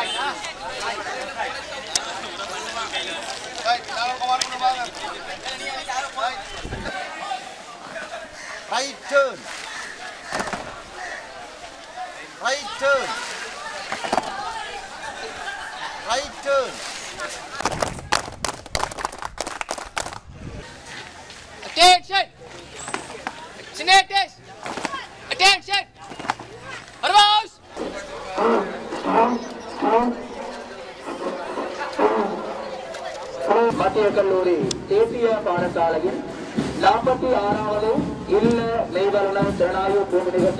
Right turn. Right turn. Right turn. Attention. Senators. Attention. Arvoz. மத்திய கல்லூரி தேசிய பாடசாலையில் 46வது இல்ல மெய்வரண திறனாய்வு பூமி நிகழ்ச்சி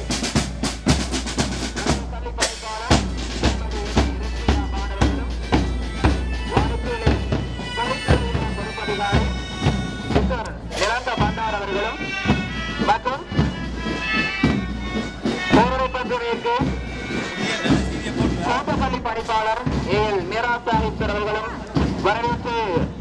இறந்த பண்டார் அவர்களும் மற்றும் போராட்டத்திற்கு தோட்டப்பள்ளி பணிப்பாளர் ஏஎல் மீரா சாஹிப் அவர்களும் வரவேற்று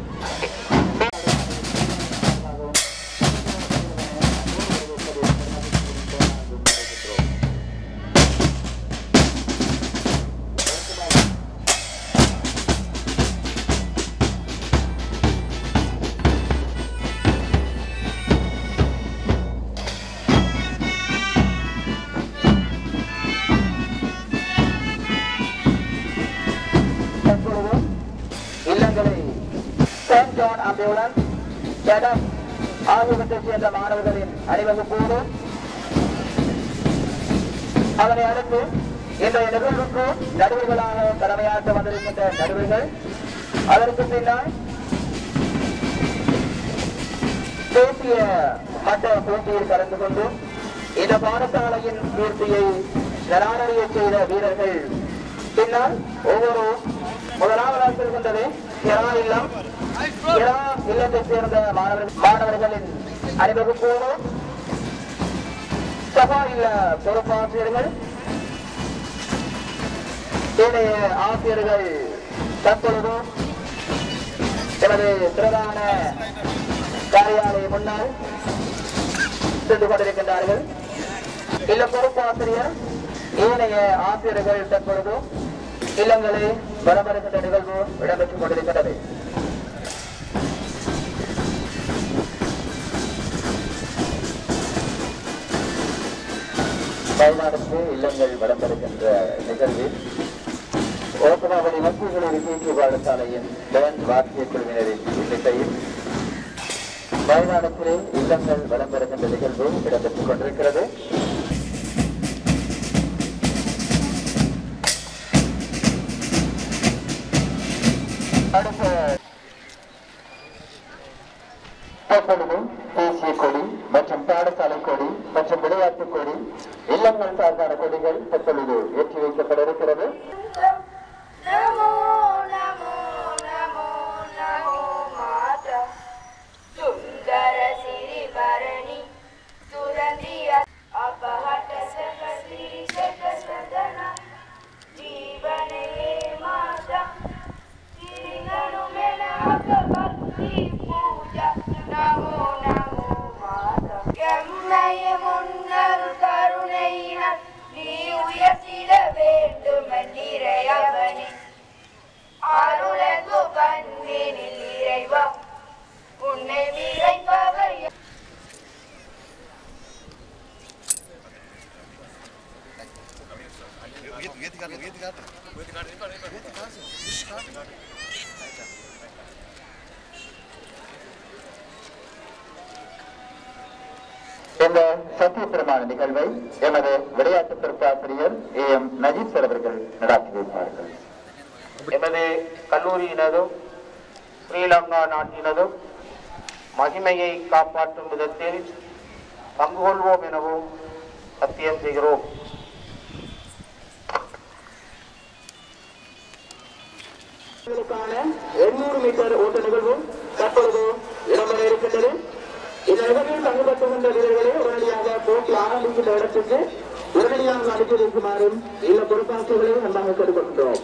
இல்லங்களை செயின்ட் ஜான் ஆம்புலன்ஸ் கேடட் ஆகியவற்றைச் சேர்ந்த மாணவர்களின் அணிவகுப்போடு அதனை அடுத்து இன்றைய நிகழ்வுக்கு நடுவர்களாக கடமையாற்ற வந்திருக்கின்ற நடுவர்கள் அதற்கு பின்னால் தேசிய மட்ட போட்டியில் கலந்து கொண்டு இந்த பாடசாலையின் கீர்த்தியை நலானறிய செய்த வீரர்கள் பின்னால் ஒவ்வொரு முதலாவதாக செல்கின்றது இல்லத்தைச் சேர்ந்த மாணவர்களின் அணிவகுப்போடு சபா இல்ல பொறுப்பாசிரியர்கள் ஏனைய ஆசிரியர்கள் தற்பொழுது எமது பிரதான காரியாலயம் முன்னால் சென்று கொண்டிருக்கின்றார்கள். இல்ல பொறுப்பாசிரியர் ஏனைய ஆசிரியர்கள் தற்பொழுது இல்லங்களை வரவருகின்ற நிகழ்வு இடம்பெற்றுக் கொண்டிருக்கிறது. தமிழ்நாடுக்கு இல்லங்கள் வரப்பெறுகின்ற நிகழ்வில் ஓட்டமாவடி மத்திய தேசிய பாடசாலையின் பேண்ட் வாத்திய குழுவினரின் எண்ணிக்கையில் தமிழ்நாட்டிலே இல்லங்கள் வரப்பெறுகின்ற நிகழ்வு இடம்பெற்றுக் கொண்டிருக்கிறது. தற்பொழுது தேசிய கொடி மற்றும் பாடசாலை கொடி மற்றும் விளையாட்டு கொடி இல்லங்கள் சார்பான கொடிகள் தற்பொழுது ஏற்றி வைக்கப்பட இருக்கிறது. இந்த சத்திய பிரமாண நிகழ்வை எமது விளையாட்டு பொறுப்பாசிரியர் ஏஎம் நஜீப் சார் அவர்கள் நடாத்தி வைப்பார்கள். எமது கல்லூரியினதும் ஸ்ரீலங்கா நாட்டினதும் மகிமையை காப்பாற்றும் விதத்தில் பங்கு கொள்வோம் எனவும் சத்தியம் செய்கிறோம். பெண்களுக்கான 800 மீட்டர் ஓட்ட நிகழ்வும் தற்பொழுது இடம்பெற இருக்கின்றது. இந்த நிகழ்வில் பங்கு பெற்றுகின்ற வீரர்களை உடனடியாக போட்டி ஆரம்பிக்கின்ற இடத்துக்கு உடனடியாக அனுப்பி வைக்குமாறும் இல்ல பொறுப்பாசிரியர்களை நன்றாக கேட்டுக்கொள்கின்றோம்.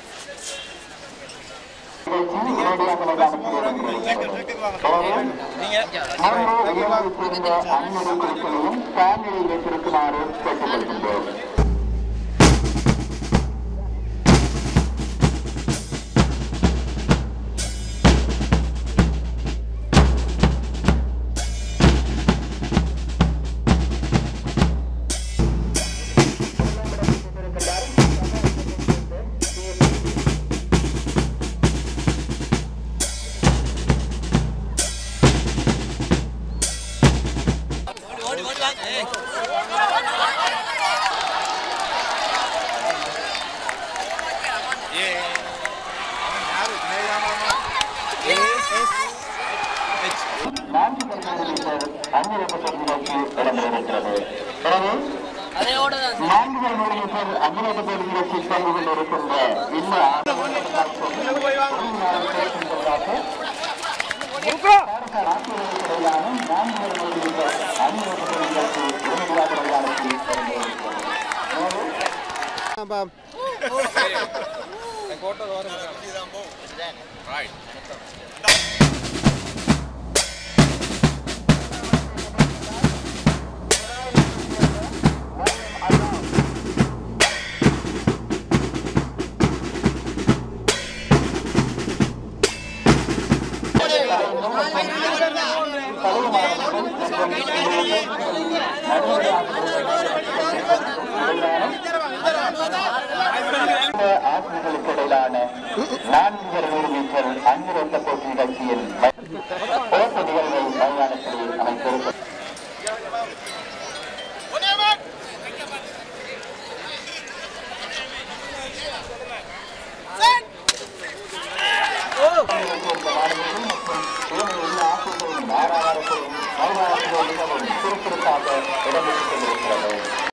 நீங்க Right. ஆசிரியர்களுக்கிடையிலான 400 மீட்டர் அங்கிருந்த போட்டி நிகழ்ச்சியில் ஓட்ட நிகழ்வை மைதானத்தில் அமைத்திருக்கிறது. ஆசிரியர்களின் ஆறாயிரத்தையும் மைதானத்தில் மிகவும் சுறுசுறுப்பாக இடம்பெற்றுக் கொண்டிருக்கிறது.